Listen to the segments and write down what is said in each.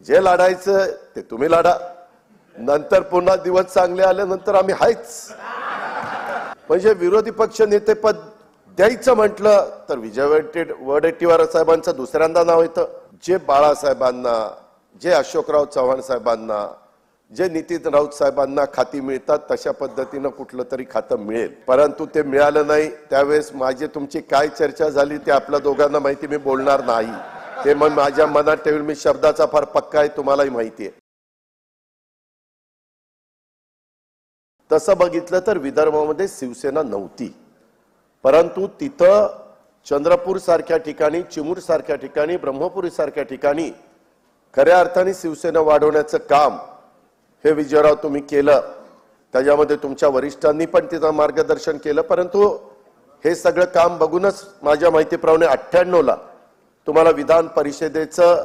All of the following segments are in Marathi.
जे लढायचं ते तुम्ही लढा, नंतर पुन्हा दिवस चांगले आल्यानंतर आम्ही हायच. म्हणजे विरोधी पक्ष नेतेपद द्यायचं म्हटलं तर विजय वडेट्टीवार साहेबांचं दुसऱ्यांदा नाव येतं. जे बाळासाहेबांना, जे अशोकराव चव्हाण साहेबांना, जे नितीन राऊत साहेबांना खाती मिळतात तशा पद्धतीनं कुठलं तरी खातं मिळेल, परंतु ते मिळालं नाही. त्यावेळेस माझी तुमची काय चर्चा झाली ते आपल्या दोघांना माहिती, मी बोलणार नाही. ते मग माझ्या मनात ठेवून मी शब्दाचा फार पक्का आहे, तुम्हालाही माहिती आहे. तसं बघितलं तर विदर्भामध्ये शिवसेना नव्हती, परंतु तिथं चंद्रपूर सारख्या ठिकाणी, चिमूर सारख्या ठिकाणी, ब्रह्मपुरी सारख्या ठिकाणी खऱ्या अर्थाने शिवसेना वाढवण्याचं काम हे विजयराव तुम्ही केलं. त्याच्यामध्ये तुमच्या वरिष्ठांनी पण तिथं मार्गदर्शन केलं. परंतु हे सगळं काम बघूनच माझ्या माहितीप्रमाणे 98ला तुम्हाला विधान परिषदेचं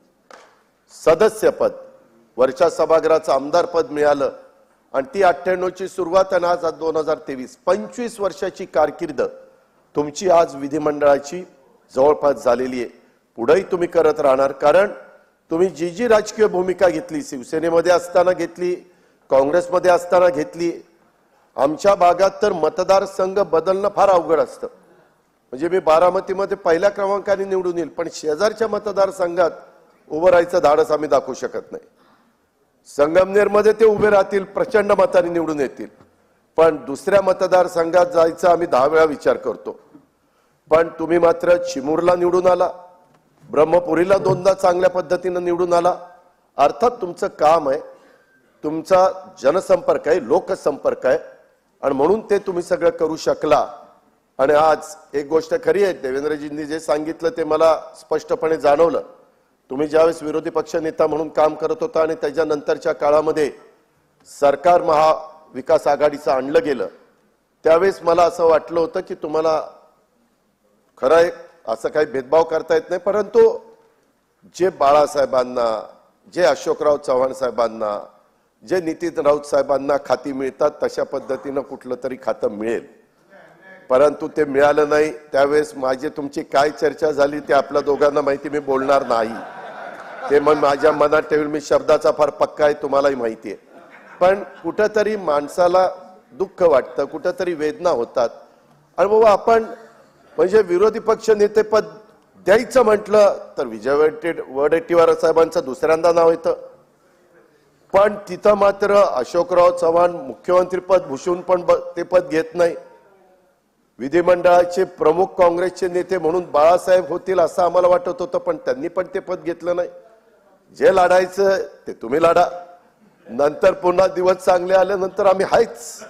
सदस्यपद, वरच्या सभागृहाचं आमदारपद मिळालं. आणि ती 98ची सुरुवात आणि आज 2023 25 वर्षाची कारकीर्द तुमची आज विधिमंडळाची जवळपास झालेली आहे. पुढेही तुम्ही करत राहणार, कारण तुम्ही जी जी राजकीय भूमिका घेतली, शिवसेनेमध्ये असताना घेतली, काँग्रेसमध्ये असताना घेतली. आमच्या भागात तर मतदारसंघ बदलणं फार अवघड असतं. म्हणजे मी बारामतीमध्ये पहिल्या क्रमांकाने निवडून येईल, पण शेजारच्या मतदारसंघात उभं राहायचं धाडस आम्ही दाखवू शकत नाही. संगमनेरमध्ये ते उभे राहतील, प्रचंड मताने निवडून येतील, पण दुसऱ्या मतदारसंघात जायचा आम्ही 10 वेळा विचार करतो. पण तुम्ही मात्र चिमूरला निवडून आला, ब्रह्मपुरीला 2दा चांगल्या पद्धतीने निवडून आला. अर्थात तुमचं काम आहे, तुमचा जनसंपर्क आहे, लोकसंपर्क आहे, आणि म्हणून ते तुम्ही सगळं करू शकला. आणि आज एक गोष्ट खरी आहे, देवेंद्रजींनी जे सांगितलं ते मला स्पष्टपणे जाणवलं. तुम्ही ज्यावेळेस विरोधी पक्ष नेता म्हणून काम करत होता आणि त्याच्यानंतरच्या काळामध्ये सरकार महाविकास आघाडीचं आणलं गेलं, त्यावेळेस मला असं वाटलं होतं की तुम्हाला खरं आहे असं काही भेदभाव करता येत नाही, परंतु जे बाळासाहेबांना, जे अशोकराव चव्हाण साहेबांना, जे नितीन राऊत साहेबांना खाती मिळतात तशा पद्धतीनं कुठलं तरी खातं मिळेल, परंतु ते मिळालं नाही. त्यावेळेस माझी तुमची काय चर्चा झाली ते आपल्या दोघांना माहिती, मी बोलणार नाही. ते मग माझ्या मनात ठेवून मी शब्दाचा फार पक्का आहे, तुम्हालाही माहिती आहे. पण कुठंतरी माणसाला दुःख वाटतं, कुठंतरी वेदना होतात. आणि बाबा आपण म्हणजे विरोधी पक्ष नेतेपद द्यायचं म्हटलं तर विजय वडेट्टीवार साहेबांचं दुसऱ्यांदा नाव येतं, पण तिथं मात्र अशोकराव चव्हाण मुख्यमंत्रीपद भूषवून पण ते पद घेत नाही. विधिमंडळाचे प्रमुख काँग्रेसचे नेते म्हणून बाळासाहेब होतील असं आम्हाला वाटत होतं, पण त्यांनी पण ते पद घेतलं नाही. जे लढायचं ते तुम्ही लढा, नंतर पुन्हा दिवस चांगले आल्यानंतर आम्ही हायच.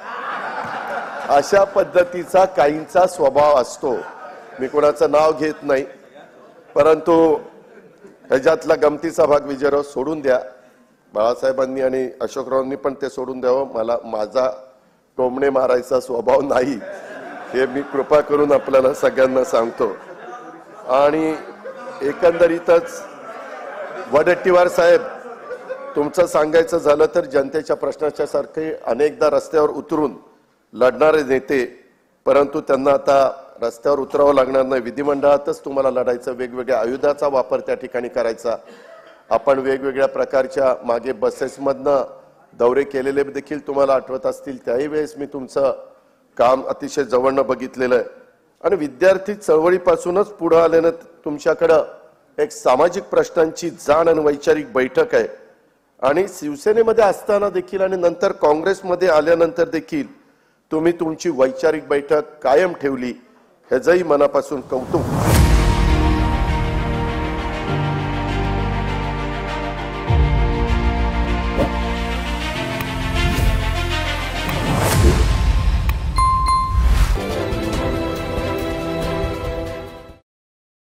अशा पद्धतीचा काहींचा स्वभाव असतो. मी कोणाचं नाव घेत नाही, परंतु ह्याच्यातला गमतीचा भाग विजयराव सोडून द्या. बाळासाहेबांनी आणि अशोकरावांनी पण ते सोडून द्यावं. मला माझा टोमणे मारायचा स्वभाव नाही, हे मी कृपा करून आपल्याला सगळ्यांना सांगतो. आणि एकंदरीतच वडेट्टीवार साहेब, तुमचं सांगायचं झालं तर जनतेच्या प्रश्नाच्या सारखे अनेकदा रस्त्यावर उतरून लढणारे नेते, परंतु त्यांना आता रस्त्यावर उतरावं लागणार नाही. विधिमंडळातच तुम्हाला लढायचं, वेगवेगळ्या आयुधाचा वापर त्या ठिकाणी करायचा. आपण वेगवेगळ्या प्रकारच्या मागे बसेसमधनं दौरे केलेले देखील तुम्हाला आठवत असतील. त्याही वेळेस मी तुमचं काम अतिशय जवळनं बघितलेलं आहे. आणि विद्यार्थी चळवळीपासूनच पुढे आल्यानं तुमच्याकडं एक सामाजिक प्रश्नांची जाण आणि वैचारिक बैठक आहे. आणि शिवसेनेमध्ये असताना देखील आणि नंतर काँग्रेसमध्ये आल्यानंतर देखील तुम्ही तुमची वैचारिक बैठक कायम ठेवली, ह्याचंही मनापासून कौतुक.